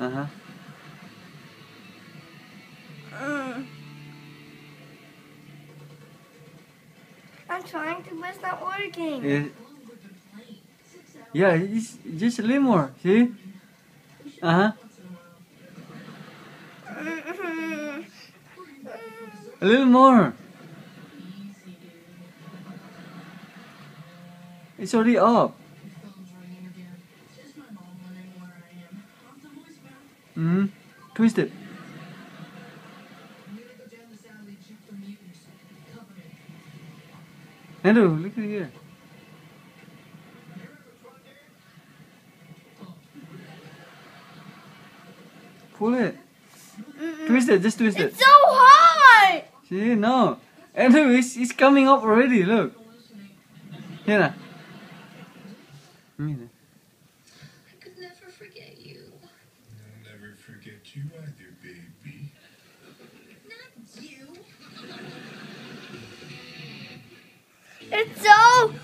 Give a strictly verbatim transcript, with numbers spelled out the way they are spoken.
Uh-huh. Mm. I'm trying to, but it's not working. Yeah, yeah, it's just a little more. See? Uh-huh. Mm-hmm. A little more. It's already up. Mm-hmm. Twist it. Andrew, look at here. Pull it. Mm-mm. Twist it, just twist it. It's so hard! See, no. Andrew, it's, it's coming up already, look. Here now. I could never forget you. I'll never forget you either, baby. Not you. It's so